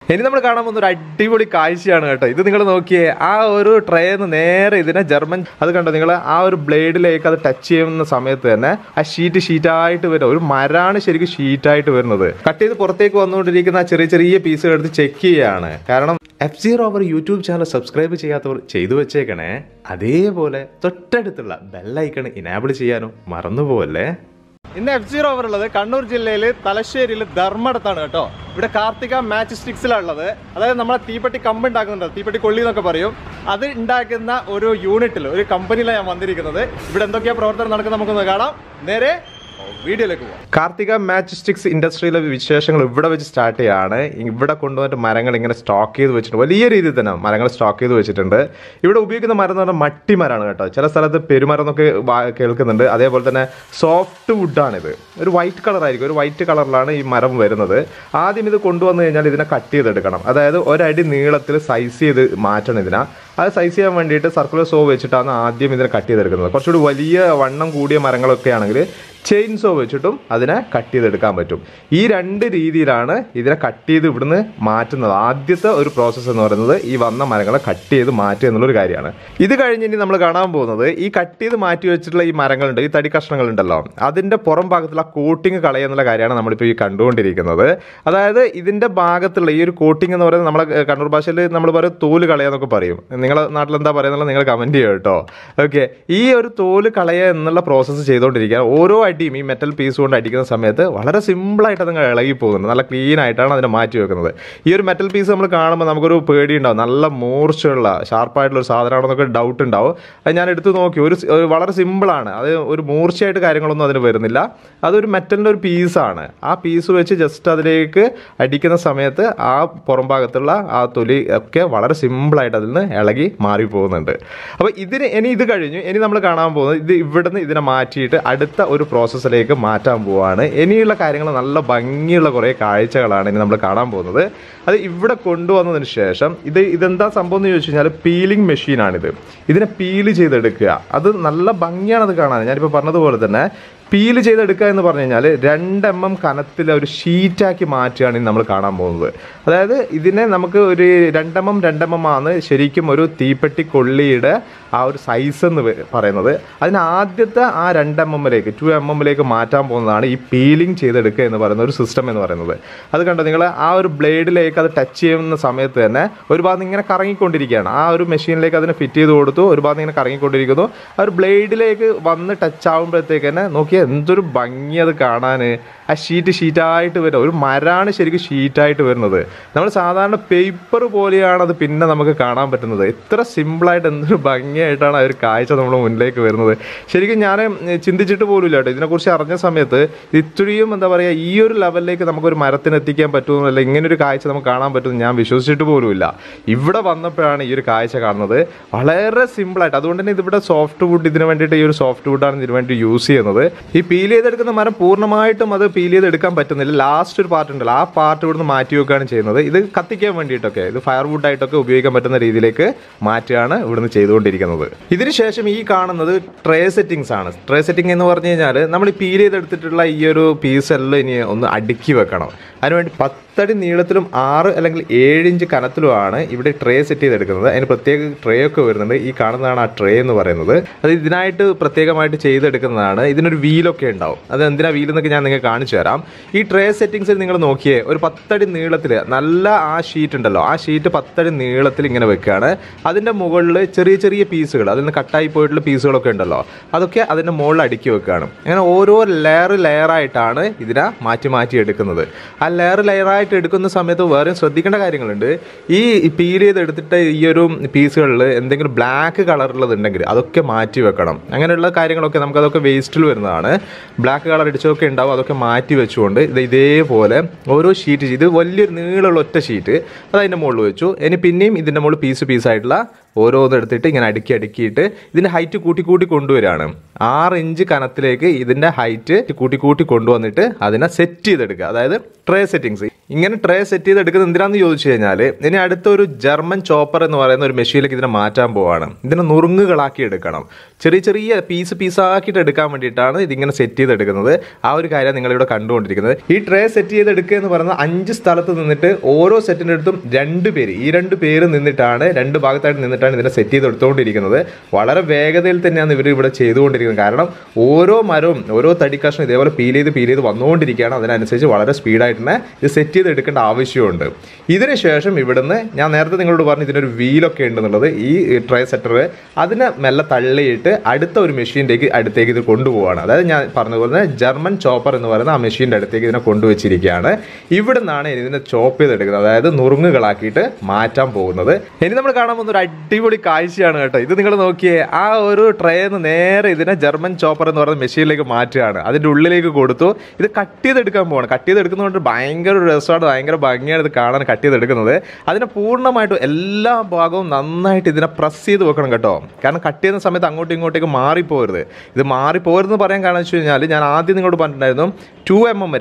ഇനി നമ്മൾ കാണാൻ പോകുന്ന ഒരു അടിപൊളി കാഴ്ചയാണ് കേട്ടോ. ഇത് നിങ്ങൾ നോക്കിയേ, ആ ഒരു ട്രേന്ന് നേരെ ഇതിനെ ജർമ്മൻ അത് കണ്ടോ നിങ്ങൾ, ആ ഒരു ബ്ലേഡിലേക്ക് അത് ടച്ച് ചെയ്യുന്ന സമയത്ത് തന്നെ ആ ഷീറ്റായിട്ട് വരും. ഒരു മരാണ് ശരിക്കും ഷീറ്റായിട്ട് വരുന്നത്. കട്ട് ചെയ്ത് പുറത്തേക്ക് വന്നുകൊണ്ടിരിക്കുന്ന ആ ചെറിയ ചെറിയ പീസുകൾ എടുത്ത് ചെക്ക് ചെയ്യുകയാണ്. കാരണം F0 അവർ യൂട്യൂബ് ചാനൽ സബ്സ്ക്രൈബ് ചെയ്യാത്തവർ ചെയ്തു വെച്ചേക്കണേ. അതേപോലെ തൊട്ടടുത്തുള്ള ബെല്ലൈക്കൺ ഇനാബിൾ ചെയ്യാനും മറന്നുപോകല്ലേ. ഇന്ന് F0 അവർ ഉള്ളത് കണ്ണൂർ ജില്ലയിൽ തലശ്ശേരിയിൽ ധർമ്മടത്താണ് കേട്ടോ. ഇവിടെ കാർത്തിക മാച്ച് സ്റ്റിക്സിലാണ് ഉള്ളത്. അതായത് നമ്മളെ തീപ്പെട്ടി കമ്പ് ഉണ്ടാക്കുന്നുണ്ട്, തീപ്പെട്ടി കൊള്ളി എന്നൊക്കെ പറയും. അത് ഉണ്ടാക്കുന്ന ഒരു യൂണിറ്റിൽ, ഒരു കമ്പനിയിലാണ് ഞാൻ വന്നിരിക്കുന്നത്. ഇവിടെ എന്തൊക്കെയാണ് പ്രവർത്തനം നടക്കുന്നത് നമുക്കൊന്ന് കാണാം. നേരെ വീഡിയോയിലേക്ക് പോകാം. കാർത്തിക മാച്ച് സ്റ്റിക്സ് ഇൻഡസ്ട്രിയിലെ വിശേഷങ്ങൾ ഇവിടെ വെച്ച് സ്റ്റാർട്ട് ചെയ്യാണ്. ഇവിടെ കൊണ്ടുവന്നിട്ട് മരങ്ങൾ ഇങ്ങനെ സ്റ്റോക്ക് ചെയ്ത് വെച്ചിട്ടുണ്ട്. വലിയ രീതിയിൽ തന്നെ മരങ്ങൾ സ്റ്റോക്ക് ചെയ്ത് വെച്ചിട്ടുണ്ട്. ഇവിടെ ഉപയോഗിക്കുന്ന മരം എന്ന് പറഞ്ഞാൽ മട്ടിമരമാണ് കേട്ടോ. ചില സ്ഥലത്ത് പെരുമരം എന്നൊക്കെ കേൾക്കുന്നുണ്ട്. അതേപോലെ തന്നെ സോഫ്റ്റ് വുഡാണിത്. ഒരു വൈറ്റ് കളറായിരിക്കും, ഒരു വൈറ്റ് കളറിലാണ് ഈ മരം വരുന്നത്. ആദ്യം ഇത് കൊണ്ടുവന്നു കഴിഞ്ഞാൽ ഇതിനെ കട്ട് ചെയ്തെടുക്കണം. അതായത് ഒരടി നീളത്തിൽ സൈസ് ചെയ്ത് മാറ്റണം ഇതിനെ. അത് സൈസ് ചെയ്യാൻ വേണ്ടിയിട്ട് സർക്കുലർ സോ വെച്ചിട്ടാണ് ആദ്യം ഇതിനെ കട്ട് ചെയ്തെടുക്കുന്നത്. കുറച്ചുകൂടി വലിയ വണ്ണം കൂടിയ മരങ്ങളൊക്കെ ആണെങ്കിൽ ചെയിൻ സോ വെച്ചിട്ടും അതിനെ കട്ട് ചെയ്തെടുക്കാൻ പറ്റും. ഈ രണ്ട് രീതിയിലാണ് ഇതിനെ കട്ട് ചെയ്ത് ഇവിടുന്ന് മാറ്റുന്നത്. ആദ്യത്തെ ഒരു പ്രോസസ്സ് എന്ന് പറയുന്നത് ഈ വന്ന മരങ്ങളെ കട്ട് ചെയ്ത് മാറ്റുക എന്നുള്ളൊരു കാര്യമാണ്. ഇത് കഴിഞ്ഞ് ഇനി നമ്മൾ കാണാൻ പോകുന്നത് ഈ കട്ട് ചെയ്ത് മാറ്റി വെച്ചിട്ടുള്ള ഈ മരങ്ങളുണ്ട്, ഈ തടി കഷ്ണങ്ങളുണ്ടല്ലോ, അതിൻ്റെ പുറം ഭാഗത്തുള്ള കോട്ടിങ് കളയുക എന്നുള്ള കാര്യമാണ് നമ്മളിപ്പോൾ ഈ കണ്ടുകൊണ്ടിരിക്കുന്നത്. അതായത് ഇതിൻ്റെ ഭാഗത്തുള്ള ഈ ഒരു കോട്ടിങ് എന്ന് പറയുന്നത് നമ്മളെ കണ്ണൂർ ഭാഷയിൽ നമ്മൾ പറയും തോല് കളയുക എന്നൊക്കെ പറയും. നിങ്ങളുടെ നാട്ടിൽ എന്താ പറയുക നിങ്ങൾ കമൻറ്റ് ചെയ്യുക കേട്ടോ. ഓക്കെ, ഈ ഒരു തോല് കളയുക എന്നുള്ള പ്രോസസ്സ് ചെയ്തുകൊണ്ടിരിക്കുക. ഓരോ അടിയും ഈ മെറ്റൽ പീസ് കൊണ്ട് അടിക്കുന്ന സമയത്ത് വളരെ സിമ്പിളായിട്ട് അതങ്ങ് ഇളകി പോകുന്നുണ്ട്. നല്ല ക്ലീൻ ആയിട്ടാണ് അതിനെ മാറ്റി വെക്കുന്നത്. ഈ ഒരു മെറ്റൽ പീസ് നമ്മൾ കാണുമ്പോൾ നമുക്കൊരു പേടി ഉണ്ടാവും, നല്ല മൂർച്ചയുള്ള ഷാർപ്പായിട്ടുള്ള ഒരു സാധനമാണെന്നൊക്കെ ഡൗട്ട് ഉണ്ടാവും. അത് ഞാൻ എടുത്ത് നോക്കി, ഒരു വളരെ സിമ്പിളാണ്. അത് ഒരു മൂർച്ചയായിട്ട് കാര്യങ്ങളൊന്നും അതിന് വരുന്നില്ല. അതൊരു മെറ്റലിൻ്റെ ഒരു പീസാണ്. ആ പീസ് വെച്ച് ജസ്റ്റ് അതിലേക്ക് അടിക്കുന്ന സമയത്ത് ആ പുറം ഭാഗത്തുള്ള ആ തൊലി ഒക്കെ വളരെ സിമ്പിളായിട്ട് അതിൽ നിന്ന് ഇളകി മാറിപ്പോകുന്നുണ്ട്. അപ്പോൾ ഇനി ഇത് കഴിഞ്ഞു. ഇനി നമ്മൾ കാണാൻ പോകുന്നത് ഇത് ഇവിടുന്ന് ഇതിനെ മാറ്റിയിട്ട് അടുത്ത ഒരു പ്രോസസ്സിലേക്ക് മാറ്റാൻ പോവുകയാണ്. ഇനിയുള്ള കാര്യങ്ങൾ നല്ല ഭംഗിയുള്ള കുറേ കാഴ്ചകളാണ് ഇനി നമ്മൾ കാണാൻ പോകുന്നത്. അത് ഇവിടെ കൊണ്ടുവന്നതിന് ശേഷം ഇതെന്താ സംഭവം എന്ന് ചോദിച്ചു കഴിഞ്ഞാൽ പീലിംഗ് മെഷീനാണിത്. ഇതിനെ പീല് ചെയ്തെടുക്കുക. അത് നല്ല ഭംഗിയാണത് കാണാൻ. ഞാനിപ്പോൾ പറഞ്ഞതുപോലെ തന്നെ പീല് ചെയ്തെടുക്കുക എന്ന് പറഞ്ഞു കഴിഞ്ഞാൽ 2 mm കനത്തിൽ ഒരു ഷീറ്റാക്കി മാറ്റുകയാണ് നമ്മൾ കാണാൻ പോകുന്നത്. അതായത് ഇതിനെ നമുക്ക് ഒരു 2 mm ആണ് ശരിക്കും ഒരു തീപ്പെട്ടി കൊള്ളിയുടെ ആ ഒരു സൈസ് എന്ന് പറയുന്നത്. അതിന് ആദ്യത്തെ ആ 2 mm മാറ്റാൻ പോകുന്നതാണ് ഈ പീലിംഗ് ചെയ്തെടുക്കുക എന്ന് പറയുന്ന ഒരു സിസ്റ്റം എന്ന് പറയുന്നത്. അത് കണ്ടോ നിങ്ങൾ, ആ ഒരു ബ്ലേഡിലേക്ക് അത് ടച്ച് ചെയ്യുന്ന സമയത്ത് തന്നെ ഒരു ഭാഗം ഇങ്ങനെ കറങ്ങിക്കൊണ്ടിരിക്കുകയാണ്. ആ ഒരു മെഷീനിലേക്ക് അതിനെ ഫിറ്റ് ചെയ്ത് കൊടുത്തു, ഒരു ഭാഗം ഇങ്ങനെ കറങ്ങിക്കൊണ്ടിരിക്കുന്നു. ആ ഒരു ബ്ലേഡിലേക്ക് വന്ന് ടച്ച് ആകുമ്പോഴത്തേക്ക് തന്നെ നോക്കി എന്തൊരു ഭംഗി അത് കാണാൻ. ആ ഷീറ്റായിട്ട് വരുന്നത്, ഒരു മരാണ് ശരിക്കും ഷീറ്റായിട്ട് വരുന്നത്. നമ്മൾ സാധാരണ പേപ്പർ പോലെയാണ് അത് പിന്നെ നമുക്ക് കാണാൻ പറ്റുന്നത്. ഇത്ര സിമ്പിളായിട്ട് എന്തൊരു ഭംഗിയായിട്ടാണ് ആ ഒരു കാഴ്ച നമ്മുടെ മുന്നിലേക്ക് വരുന്നത്. ശരിക്കും ഞാൻ ചിന്തിച്ചിട്ട് പോലും ഇല്ല കേട്ടോ. ഇതിനെക്കുറിച്ച് അറിഞ്ഞ സമയത്ത് ഇത്രയും എന്താ പറയുക, ഈ ഒരു ലെവലിലേക്ക് നമുക്കൊരു മരത്തിന് എത്തിക്കാൻ പറ്റുമെന്നോ അല്ല ഇങ്ങനൊരു കാഴ്ച നമുക്ക് കാണാൻ പറ്റുമെന്ന് ഞാൻ വിശ്വസിച്ചിട്ട് പോലുമില്ല. ഇവിടെ വന്നപ്പോഴാണ് ഈ ഒരു കാഴ്ച കാണുന്നത്. വളരെ സിമ്പിളായിട്ട്. അതുകൊണ്ട് തന്നെ ഇതിവിടെ സോഫ്റ്റ് വുഡ്, ഇതിന് വേണ്ടിയിട്ട് ഈ ഒരു സോഫ്റ്റ് വുഡാണ് ഇതിന് വേണ്ടി യൂസ് ചെയ്യുന്നത്. ഈ പീൽ ചെയ്തെടുക്കുന്ന മരം പൂർണ്ണമായിട്ടും അത് പീൽ ചെയ്തെടുക്കാൻ പറ്റുന്നില്ല. ലാസ്റ്റ് ഒരു പാർട്ട് ഉണ്ടല്ലോ, ആ പാർട്ട് ഇവിടുന്ന് മാറ്റി വെക്കുകയാണ് ചെയ്യുന്നത്. ഇത് കത്തിക്കാൻ വേണ്ടിയിട്ടൊക്കെ, ഇത് ഫയർ വുഡായിട്ടൊക്കെ ഉപയോഗിക്കാൻ പറ്റുന്ന രീതിയിലേക്ക് മാറ്റുകയാണ് ഇവിടുന്ന് ചെയ്തുകൊണ്ടിരിക്കുന്നത്. ഇതിനുശേഷം ഈ കാണുന്നത് ട്രേ സെറ്റിങ്സ് ആണ്. ട്രേ സെറ്റിംഗ് എന്ന് പറഞ്ഞു കഴിഞ്ഞാൽ നമ്മൾ ഈ പീൽ ചെയ്തെടുത്തിട്ടുള്ള ഈ ഒരു പീസ് എല്ലാം ഇനി ഒന്ന് അടുക്കി വെക്കണം. അതിനുവേണ്ടി 10 അടി നീളത്തിലും 6 അല്ലെങ്കിൽ 7 ഇഞ്ച് കനത്തിലുമാണ് ഇവിടെ ട്രേ സെറ്റ് ചെയ്തെടുക്കുന്നത്. അതിന് പ്രത്യേക ട്രേ ഒക്കെ വരുന്നുണ്ട്. ഈ കാണുന്നതാണ് ആ ട്രേ എന്ന് പറയുന്നത്. അത് ഇതിനായിട്ട് പ്രത്യേകമായിട്ട് ചെയ്തെടുക്കുന്നതാണ്. ഇതിനൊരു വീലൊക്കെ ഉണ്ടാവും. അത് എന്തിനാ വീൽ എന്നൊക്കെ ഞാൻ നിങ്ങൾക്ക് കാണിച്ചു തരാം. ഈ ട്രേ സെറ്റിങ്സിൽ നിങ്ങൾ നോക്കിയേ, ഒരു 10 അടി നീളത്തിൽ നല്ല ആ ഷീറ്റ് ഉണ്ടല്ലോ, ആ ഷീറ്റ് 10 അടി നീളത്തിൽ ഇങ്ങനെ വെക്കുകയാണ്. അതിൻ്റെ മുകളിൽ ചെറിയ ചെറിയ പീസുകൾ, അതിൽ നിന്ന് കട്ടായി പോയിട്ടുള്ള പീസുകളൊക്കെ ഉണ്ടല്ലോ, അതൊക്കെ അതിൻ്റെ മുകളിൽ അടുക്കി വെക്കുകയാണ്. അങ്ങനെ ഓരോ ലെയറായിട്ടാണ് ഇതിനെ മാറ്റി എടുക്കുന്നത്. ആ ലെയറായിട്ട് എടുക്കുന്ന സമയത്ത് വേറെ ശ്രദ്ധിക്കേണ്ട കാര്യങ്ങളുണ്ട്. ഈ പീൽ ചെയ്തെടുത്തിട്ട് ഈ ഒരു പീസുകളിൽ എന്തെങ്കിലും ബ്ലാക്ക് കളറുള്ളതുണ്ടെങ്കിൽ അതൊക്കെ മാറ്റി വെക്കണം. അങ്ങനെയുള്ള കാര്യങ്ങളൊക്കെ നമുക്കതൊക്കെ വേസ്റ്റിൽ വരുന്നതാണ്. ബ്ലാക്ക് കളർ അടിച്ചതൊക്കെ ഉണ്ടാവും. അതൊക്കെ മാറ്റി വെച്ചുകൊണ്ട് ഇതേപോലെ ഓരോ ഷീറ്റ്, ഇത് വലിയൊരു നീളമുള്ള ഒറ്റ ഷീറ്റ് അത് അതിൻ്റെ മുകളിൽ വെച്ചു. ഇനി പിന്നെയും ഇതിൻ്റെ മുകളിൽ പീസായിട്ടുള്ള ഓരോന്നും എടുത്തിട്ട് ഇങ്ങനെ അടുക്കിയിട്ട് ഇതിൻ്റെ ഹൈറ്റ് കൂട്ടി കൊണ്ടുവരികയാണ്. 6 ഇഞ്ച് കനത്തിലേക്ക് ഇതിൻ്റെ ഹൈറ്റ് കൂട്ടി കൊണ്ടുവന്നിട്ട് അതിനെ സെറ്റ് ചെയ്തെടുക്കുക. അതായത് ട്രേ സെറ്റിങ്സ്. ഇങ്ങനെ ട്രേ സെറ്റ് ചെയ്തെടുക്കുന്നത് എന്തിനാണെന്ന് ചോദിച്ചു കഴിഞ്ഞാൽ ഇനി അടുത്തൊരു ജർമ്മൻ ചോപ്പർ എന്ന് പറയുന്ന ഒരു മെഷീനിലേക്ക് ഇതിനെ മാറ്റാൻ പോവാണ്. ഇതിനെ നുറുങ്ങുകളാക്കി എടുക്കണം. ചെറിയ ചെറിയ പീസാക്കിയിട്ട് എടുക്കാൻ വേണ്ടിയിട്ടാണ് ഇതിങ്ങനെ സെറ്റ് ചെയ്തെടുക്കുന്നത്. ആ ഒരു കാര്യം നിങ്ങളിവിടെ കണ്ടുകൊണ്ടിരിക്കുന്നത്. ഈ ട്രേ സെറ്റ് ചെയ്തെടുക്കുക എന്ന് പറയുന്നത് 5 സ്ഥലത്ത് നിന്നിട്ട് ഓരോ സെറ്റിൻ്റെ അടുത്തും 2 പേര്, ഈ 2 പേര് നിന്നിട്ടാണ് 2 ഭാഗത്തായിട്ട് നിന്നിട്ടാണ് ഇതിനെ സെറ്റ് ചെയ്തെടുത്തുകൊണ്ടിരിക്കുന്നത്. വളരെ വേഗതയിൽ തന്നെയാണ് ഇവർ ഇവിടെ ചെയ്തുകൊണ്ടിരിക്കുന്നത്. കാരണം ഓരോ മരവും ഓരോ തടി കഷ്ണം ഇതേപോലെ പീൽ ചെയ്ത് വന്നുകൊണ്ടിരിക്കുകയാണ്. അതിനനുസരിച്ച് വളരെ സ്പീഡായിട്ട് തന്നെ ഇത് സെറ്റ് ചെയ്തെടുക്കേണ്ട ആവശ്യമുണ്ട്. ഇതിനുശേഷം ഇവിടുന്ന് ഞാൻ നേരത്തെ നിങ്ങളോട് പറഞ്ഞു ഇതിനൊരു വീലൊക്കെ ഉണ്ടെന്നുള്ളത്. ഈ ട്രേ സെറ്റർ അതിനെ മെല്ലെ തള്ളിയിട്ട് അടുത്ത ഒരു മെഷീൻ്റെ അടുത്തേക്ക് ഇത് കൊണ്ടുപോവാണ്. അതായത് ഞാൻ പറഞ്ഞതുപോലെ ജർമ്മൻ ചോപ്പർ എന്ന് പറയുന്ന ആ മെഷീൻ്റെ അടുത്തേക്ക് ഇതിനെ കൊണ്ടുവച്ചിരിക്കുകയാണ്. ഇവിടെ നിന്നാണ് ഇതിനെ ചോപ്പ് ചെയ്തെടുക്കുന്നത്, അതായത് നുറുങ്ങുകളാക്കിയിട്ട് മാറ്റാൻ പോകുന്നത്. ഇനി നമ്മൾ കാണാൻ പോകുന്ന ഒരു അടിപൊളി കാഴ്ചയാണ് കേട്ടോ. ഇത് നിങ്ങൾ നോക്കിയേ, ആ ഒരു ട്രേന്ന് നേരെ ഇതിനെ ജർമ്മൻ ചോപ്പർ എന്ന് പറയുന്ന മെഷീനിലേക്ക് മാറ്റുകയാണ്. അതിൻ്റെ ഉള്ളിലേക്ക് കൊടുത്തു ഇത് കട്ട് ചെയ്തെടുക്കാൻ പോവാണ്. കട്ട് ചെയ്തെടുക്കുന്നതുകൊണ്ട് ഭയങ്കര രസമാണ്, ഭയങ്കര ഭംഗിയാണ് ഇത് കാണാൻ കട്ട് ചെയ്തെടുക്കുന്നത്. അതിനെ പൂർണ്ണമായിട്ടും എല്ലാ ഭാഗവും നന്നായിട്ട് ഇതിനെ പ്രസ് ചെയ്ത് വെക്കണം കേട്ടോ. കാരണം കട്ട് ചെയ്യുന്ന സമയത്ത് അങ്ങോട്ടും ഇങ്ങോട്ടേക്ക് മാറിപ്പോരുത്. ഇത് മാറിപ്പോരുതെന്ന് പറയാൻ കാരണം വെച്ച് കഴിഞ്ഞാൽ ഞാൻ ആദ്യം നിങ്ങളോട് പറഞ്ഞിട്ടുണ്ടായിരുന്നു 2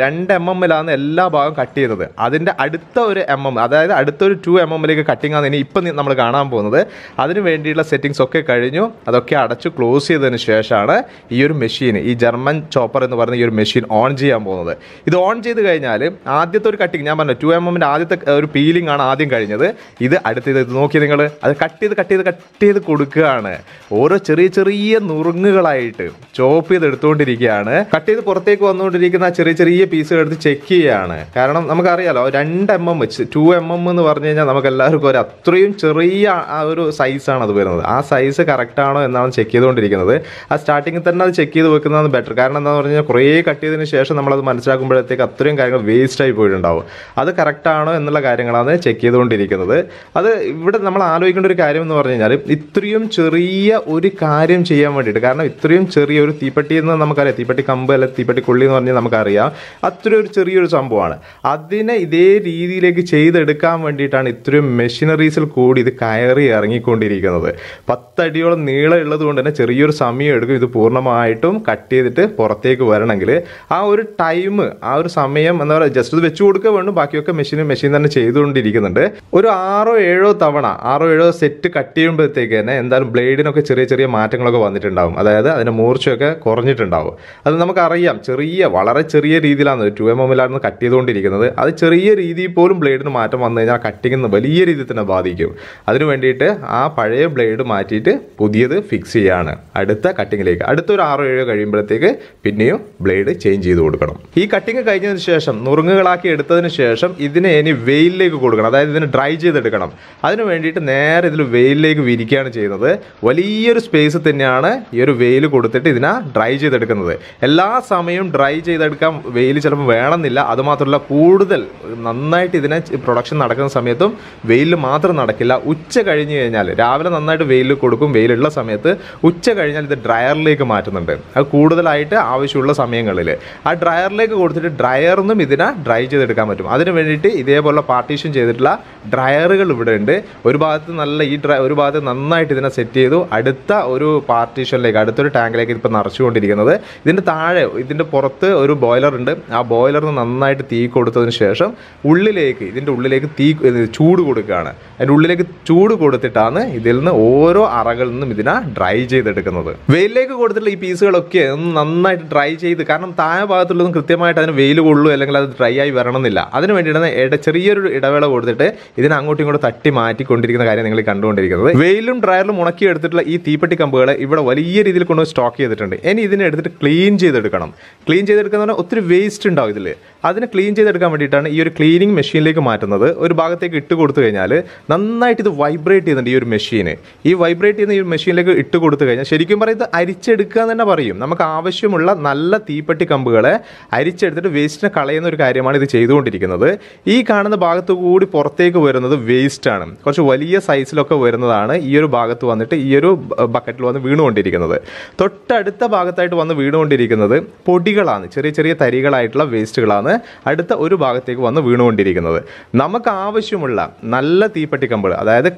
mm എല്ലാ ഭാഗവും കട്ട് ചെയ്തത്. അതിൻ്റെ അടുത്ത ഒരു അതായത് അടുത്തൊരു 2 mm കട്ടിങ് ആണ് ഇനി ഇപ്പം നമ്മൾ കാണാൻ പോകുന്നത്. അതിന് വേണ്ടിയുള്ള സെറ്റിങ്സ് ഒക്കെ കഴിഞ്ഞു. അതൊക്കെ അടച്ചു ക്ലോസ് ചെയ്തതിന് ശേഷമാണ് ഈ ഒരു മെഷീൻ, ഈ ജർമ്മൻ ചോപ്പർ എന്ന് പറയുന്ന ഈ ഒരു മെഷീൻ ഓൺ ചെയ്യാൻ പോകുന്നത്. ഇത് ഓൺ ചെയ്ത് കഴിഞ്ഞാൽ ആദ്യത്തെ ഒരു കട്ടിങ് ഞാൻ പറഞ്ഞു 2 mm ആദ്യത്തെ ഒരു പീലിംഗ് ആണ് ആദ്യം കഴിഞ്ഞത്. ഇത് അടുത്തത് ഇത് നോക്കി നിങ്ങൾ അത് കട്ട് ചെയ്ത് കൊടുക്കുകയാണ്. ഓരോ ചെറിയ ചെറിയ നുറുങ്ങുകളായിട്ട് ചോപ്പ് ചെയ്ത് എടുത്തുകൊണ്ടിരിക്കുകയാണ്. കട്ട് ചെയ്ത് പുറത്തേക്ക് വന്നുകൊണ്ടിരിക്കുന്ന ചെറിയ ചെറിയ പീസുകൾ എടുത്ത് ചെക്ക് ചെയ്യുകയാണ്. കാരണം നമുക്കറിയാലോ 2 mm 2 mm എന്ന് പറഞ്ഞു കഴിഞ്ഞാൽ നമുക്ക് എല്ലാവർക്കും ഒരു അത്രയും ചെറിയ ആ ഒരു സൈസാണ് അത് വരുന്നത്. ആ സൈസ് കറക്റ്റ് ആണോ എന്നാണ് ചെക്ക് ചെയ്തുകൊണ്ടിരിക്കുന്നത്. ആ സ്റ്റാർട്ടിങ്ങിൽ തന്നെ അത് ചെക്ക് ചെയ്ത് വെക്കുന്നതാണ് ബെറ്റർ. കാരണം എന്താണെന്ന് പറഞ്ഞു കഴിഞ്ഞാൽ കുറേ കട്ട് ചെയ്തതിന് ശേഷം നമ്മളത് മനസ്സിലാക്കുമ്പോഴത്തേക്ക് അത്രയും കാര്യങ്ങൾ വേസ്റ്റായി പോയിട്ടുണ്ടാവും. അത് കറക്റ്റ് ആണോ എന്നുള്ള കാര്യങ്ങളാണ് ചെക്ക് ചെയ്തുകൊണ്ടിരിക്കുന്നത്. അത് ഇവിടെ നമ്മൾ ആലോചിക്കേണ്ട ഒരു കാര്യം എന്ന് പറഞ്ഞു കഴിഞ്ഞാൽ ഇത്രയും ചെറിയ ഒരു കാര്യം ചെയ്യാൻ വേണ്ടിയിട്ട്, കാരണം ഇത്രയും ചെറിയ ഒരു തീപ്പെട്ടി എന്ന് നമുക്കറിയാം, തീപ്പെട്ടി കമ്പ് അല്ലെ തീപ്പെട്ടി കൊള്ളി എന്ന് പറഞ്ഞാൽ നമുക്കറിയാം അത്രയും ഒരു ചെറിയൊരു സംഭവമാണ്. അതിനെ ഇതേ രീതിയിലേക്ക് ചെയ്തെടുക്കാൻ വേണ്ടിയിട്ടാണ് ഇത്രയും മെഷീനറീസിൽ കൂടി ഇത് കയറി ഇറങ്ങിക്കൊണ്ടിരിക്കുന്നത്. 10 അടിയോളം നീളം ഉള്ളത് കൊണ്ട് തന്നെ ചെറിയൊരു സമയം എടുക്കും ഇത് പൂർണ്ണമായിട്ടും കട്ട് ചെയ്തിട്ട് പുറത്തേക്ക് വരണമെങ്കിൽ. ആ ഒരു ടൈം, ആ ഒരു സമയം എന്താ പറയുക, ജസ്റ്റ് ഇത് വെച്ച് കൊടുക്കുക വേണം. ബാക്കിയൊക്കെ മെഷീൻ തന്നെ ചെയ്തുകൊണ്ടിരിക്കുന്നുണ്ട്. ഒരു 6-7 തവണ 6-7 സെറ്റ് കട്ട് ചെയ്യുമ്പോഴത്തേക്ക് തന്നെ എന്തായാലും ബ്ലേഡിനൊക്കെ ചെറിയ ചെറിയ മാറ്റങ്ങളൊക്കെ വന്നിട്ടുണ്ടാവും. അതായത് അതിൻ്റെ മൂർച്ചയൊക്കെ കുറഞ്ഞിട്ടുണ്ടാവും. അത് നമുക്കറിയാം. വളരെ ചെറിയ രീതിയിലാണ് 2 mm കട്ട് ചെയ്തുകൊണ്ടിരിക്കുന്നത്. അത് ചെറിയ രീതിയിൽ പോലും ബ്ലേഡിന് മാറ്റം വന്നു കഴിഞ്ഞാൽ കട്ടിങ്ങിന് വലിയ രീതിയിൽ തന്നെ ബാധിക്കും. അതിന് വേണ്ടിയിട്ട് ആ പഴയ ബ്ലേഡ് മാറ്റിയിട്ട് പുതിയത് ഫിക്സ് ചെയ്യാണ് അടുത്ത കട്ടിങ്ങിലേക്ക്. അടുത്തൊരു 6-7 കഴിയുമ്പോഴത്തേക്ക് പിന്നെയും ബ്ലേഡ് ചേഞ്ച് ചെയ്ത് കൊടുക്കണം. ഈ കട്ടിങ് കഴിഞ്ഞതിന് ശേഷം നുറുങ്ങുകളാക്കി എടുത്തതിന് ശേഷം ഇതിനെ ഇനി വെയിലിലേക്ക് കൊടുക്കണം. അതായത് ഇതിനെ ഡ്രൈ ചെയ്തെടുക്കണം. അതിന് വേണ്ടിയിട്ട് നേരെ ഇതിൽ വെയിലിലേക്ക് വിരിക്കുകയാണ് ചെയ്യുന്നത്. വലിയൊരു സ്പേസ് തന്നെയാണ് ഈ ഒരു വെയിൽ കൊടുത്തിട്ട് ഇതിനെ ഡ്രൈ ചെയ്തെടുക്കുന്നത്. എല്ലാ സമയവും ഡ്രൈ ചെയ്തെടുക്കാൻ വെയിൽ ചിലപ്പോൾ വേണമെന്നില്ല. അതുമാത്രമല്ല കൂടുതൽ നന്നായിട്ട് ഇതിനെ പ്രൊഡക്ഷൻ നടക്കുന്ന സമയത്തും വെയിലിൽ മാത്രം നടക്കില്ല. ഉച്ച കഴിഞ്ഞ് കഴിഞ്ഞാൽ രാവിലെ നന്നായിട്ട് വെയിലിൽ കൊടുക്കും. വെയിലുള്ള സമയത്ത് ഉച്ച കഴിഞ്ഞാൽ ഇത് ഡ്രയറിലേക്ക് മാറ്റുന്നുണ്ട്. അത് കൂടുതലായിട്ട് ആവശ്യമുള്ള സമയങ്ങളിൽ ആ ഡ്രയറിലേക്ക് കൊടുത്തിട്ട് ഡ്രയറിനും ഇതിനെ ഡ്രൈ ചെയ്തെടുക്കാൻ പറ്റും. അതിന് വേണ്ടിയിട്ട് ഇതേപോലെ പാർട്ടീഷൻ ചെയ്തിട്ടുള്ള ഡ്രയറുകൾ ഇവിടെ ഉണ്ട്. ഒരു ഭാഗത്ത് ഒരു ഭാഗത്ത് നന്നായിട്ട് ഇതിനെ സെറ്റ് ചെയ്തു. അടുത്ത ഒരു പാർട്ടീഷനിലേക്ക്, അടുത്തൊരു ടാങ്കിലേക്ക് ഇപ്പോൾ നിറച്ചുകൊണ്ടിരിക്കുന്നത്. ഇതിൻ്റെ താഴെ, ഇതിൻ്റെ പുറത്ത് ഒരു ബോയിലർ ഉണ്ട്. ആ ബോയിലറിന് നന്നായിട്ട് തീ കൊടുത്തതിന് ശേഷം ഇതിൻ്റെ ഉള്ളിലേക്ക് ചൂട് കൊടുക്കുകയാണ്. അതിൻ്റെ ഉള്ളിലേക്ക് ചൂട് കൊടുത്തിട്ടാണ് ഇതിൽ നിന്ന് ഓരോ അറകളിൽ നിന്നും ഇതിനെ ഡ്രൈ ചെയ്തെടുക്കുന്നത്. വെയിലിലേക്ക് കൊടുത്തിട്ടുള്ള ഈ പീസുകളൊക്കെ ഒന്ന് നന്നായിട്ട് ഡ്രൈ ചെയ്ത്, കാരണം താഴെ ഭാഗത്തുള്ളതും കൃത്യമായിട്ട് അതിന് വെയിൽ കൊള്ളൂ അല്ലെങ്കിൽ അത് ഡ്രൈ ആയി വരണമെന്നില്ല. അതിന് വേണ്ടിയിട്ടാണ് ചെറിയൊരു ഇടവേള കൊടുത്തിട്ട് ഇതിനെ അങ്ങോട്ടും ഇങ്ങോട്ടും തട്ടി മാറ്റിക്കൊണ്ടിരിക്കുന്ന കാര്യം നിങ്ങൾ കണ്ടുകൊണ്ടിരിക്കുന്നത്. വെയിലും ഡ്രയറിലും ഉണക്കി എടുത്തിട്ടുള്ള ഈ തീപ്പെട്ടി കമ്പുകൾ ഇവിടെ വലിയ രീതിയിൽ കൊണ്ട് സ്റ്റോക്ക് ചെയ്തിട്ടുണ്ട്. ഇനി ഇതിനെ എടുത്തിട്ട് ക്ലീൻ ചെയ്തെടുക്കണം. ക്ലീൻ ചെയ്തെടുക്കുന്ന ഒത്തിരി വേസ്റ്റ് ഉണ്ടാവും ഇതിൽ. അതിനെ ക്ലീൻ ചെയ്തെടുക്കാൻ വേണ്ടിയിട്ടാണ് ഈ ഒരു ക്ലീനിങ് മെഷീനിലേക്ക് മാറ്റുന്നത്. ഒരു ഭാഗത്തേക്ക് ഇട്ട് കൊടുത്തു കഴിഞ്ഞാൽ നന്നായിട്ട് ഇത് വൈബ്രേറ്റ് ചെയ്യുന്നുണ്ട് ഈ ഒരു മെഷീന്. ഈ വൈബ്രേറ്റ് ചെയ്യുന്ന ഈ ഒരു മെഷീനിലേക്ക് ഇട്ട് കൊടുത്തു കഴിഞ്ഞാൽ ശരിക്കും പറയുന്നത് അരിച്ചെടുക്കുക എന്ന് തന്നെ പറയും. നമുക്ക് ആവശ്യമുള്ള നല്ല തീപ്പെട്ടി കമ്പുകളെ അരിച്ചെടുത്തിട്ട് വേസ്റ്റിനെ കളയുന്ന ഒരു കാര്യമാണ് ഇത് ചെയ്തുകൊണ്ടിരിക്കുന്നത്. ഈ കാണുന്ന ഭാഗത്ത് കൂടി പുറത്തേക്ക് വരുന്നത് വേസ്റ്റാണ്. കുറച്ച് വലിയ സൈസിലൊക്കെ വരുന്നതാണ് ഈ ഒരു ഭാഗത്ത് വന്നിട്ട് ഈ ഒരു ബക്കറ്റിൽ വന്ന് വീണുകൊണ്ടിരിക്കുന്നത്. തൊട്ടടുത്ത ഭാഗത്തായിട്ട് വന്ന് വീണുകൊണ്ടിരിക്കുന്നത് പൊടികളാണ്, ചെറിയ ചെറിയ തരികളായിട്ടുള്ള വേസ്റ്റുകളാണ് അടുത്ത ഒരു ഭാഗത്തേക്ക് വന്ന് വീണുകൊണ്ടിരിക്കുന്നത്. നമുക്ക് ആവശ്യമുള്ള നല്ല തീപ്പെട്ടി കമ്പുകൾ, അതായത് കറക്റ്റ്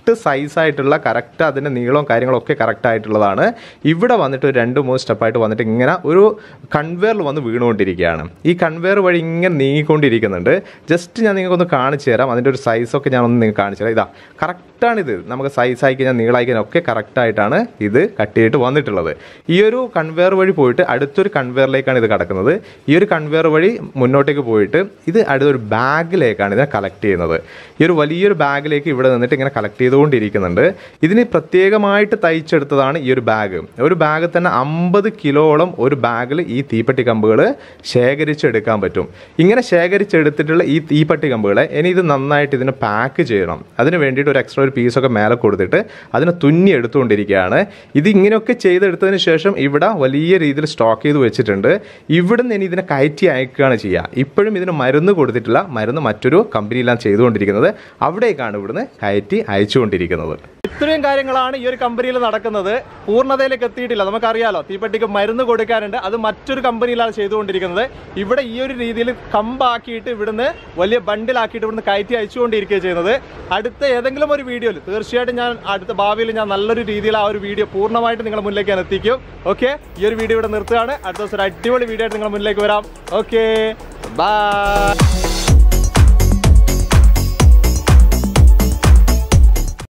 സൈസായിട്ടുള്ള കറക്റ്റ് അതിൻ്റെ നീളവും കാര്യങ്ങളൊക്കെ കറക്റ്റ് ആയിട്ടുള്ളതാണ്. ഇവിടെ വന്നിട്ട് ഒരു 2-3 സ്റ്റെപ്പായിട്ട് വന്നിട്ട് ഇങ്ങനെ ഒരു കൺവെയറിൽ വന്ന് വീണുകൊണ്ടിരിക്കുകയാണ്. ഈ കൺവെയർ വഴി ഇങ്ങനെ നീങ്ങിക്കൊണ്ടിരിക്കുന്നുണ്ട്. ജസ്റ്റ് ഞാൻ നിങ്ങൾക്കൊന്ന് കാണിച്ചു തരാം. അതിൻ്റെ ഒരു സൈസൊക്കെ ഞാനൊന്ന് നിങ്ങൾക്ക് കാണിച്ചു തരാം. ഇതാ കറക്റ്റാണിത്. നമുക്ക് സൈസായി കഴിഞ്ഞാൽ നീളായി കഴിഞ്ഞാൽ ഒക്കെ കറക്റ്റായിട്ടാണ് ഇത് കട്ട് ചെയ്തിട്ട് വന്നിട്ടുള്ളത്. ഈ ഒരു കൺവെയർ വഴി പോയിട്ട് അടുത്തൊരു കൺവെയറിലേക്കാണ് ഇത് കിടക്കുന്നത്. ഈ ഒരു കൺവെയർ വഴി മുന്നോട്ടേക്ക് പോയിട്ട് ഇത് അടുത്തൊരു ബാഗിലേക്കാണ് ഇതിനെ കളക്ട് ചെയ്യുന്നത്. ഈ ഒരു വലിയൊരു ബാഗിലേക്ക് ഇവിടെ നിന്നിട്ട് ഇങ്ങനെ കളക്ട് ചെയ്തുകൊണ്ടിരിക്കുന്നുണ്ട്. ഇതിന് പ്രത്യേകമായിട്ട് തയ്ച്ചെടുത്തതാണ് ഈ ഒരു ബാഗ്. ഒരു ബാഗ് തന്നെ 50 കിലോളം ഒരു ബാഗിൽ ഈ തീപ്പെട്ടി കമ്പുകൾ ശേഖരിച്ചെടുക്കാൻ പറ്റും. ഇങ്ങനെ ശേഖരിച്ചെടുത്തിട്ടുള്ള ഈ തീപ്പെട്ടി കമ്പുകളെ ഇനി ഇത് നന്നായിട്ട് ഇതിനെ പാക്ക് ചെയ്യണം. അതിന് വേണ്ടിയിട്ട് ഒരു എക്സ്ട്രാ ഒരു പീസൊക്കെ മേലെ കൊടുത്തിട്ട് അതിനെ തുന്നി എടുത്തുകൊണ്ടിരിക്കുകയാണ്. ഇത് ഇങ്ങനെയൊക്കെ ചെയ്തെടുത്തതിന് ശേഷം ഇവിടെ വലിയ രീതിയിൽ സ്റ്റോക്ക് ചെയ്ത് വെച്ചിട്ടുണ്ട്. ഇവിടുന്ന് ഇനി ഇതിനെ കയറ്റി അയക്കുകയാണ് ചെയ്യുക. ഇപ്പോഴും ഇതിന് മരുന്ന് കൊടുത്തിട്ടില്ല. മരുന്ന് മറ്റൊരു കമ്പനിയിലാണ് ചെയ്തുകൊണ്ടിരിക്കുന്നത്. അവിടേക്കാണ് ഇവിടുന്ന് കയറ്റി അയച്ചുകൊണ്ടിരിക്കുന്നത്. ഇത്രയും കാര്യങ്ങളാണ് ഈ ഒരു കമ്പനിയിൽ നടക്കുന്നത്. പൂർണ്ണതയിലേക്ക് എത്തിയിട്ടില്ല. നമുക്കറിയാലോ തീപ്പെട്ടിക്ക് മരുന്ന് കൊടുക്കാനുണ്ട്. അത് മറ്റൊരു കമ്പനിയിലാണ് ചെയ്തുകൊണ്ടിരിക്കുന്നത്. ഇവിടെ ഈ ഒരു രീതിയിൽ കമ്പാക്കിയിട്ട് ഇവിടുന്ന് വലിയ ബണ്ടിലാക്കിയിട്ട് ഇവിടുന്ന് കയറ്റി അയച്ചുകൊണ്ടിരിക്കുകയാണ് ചെയ്യുന്നത്. അടുത്ത ഏതെങ്കിലും ഒരു വീഡിയോയിൽ തീർച്ചയായിട്ടും ഞാൻ അടുത്ത ഭാവിയിൽ ഞാൻ നല്ലൊരു രീതിയിൽ ആ ഒരു വീഡിയോ പൂർണ്ണമായിട്ട് നിങ്ങളുടെ മുന്നിലേക്ക് ഞാൻ എത്തിക്കും. ഓക്കെ, ഈ ഒരു വീഡിയോ ഇവിടെ നിർത്തുകയാണ്. അടുത്ത ദിവസം ഒരു അടിപൊളി വീഡിയോ ആയിട്ട് നിങ്ങളുടെ മുന്നിലേക്ക് വരാം. Okay, by.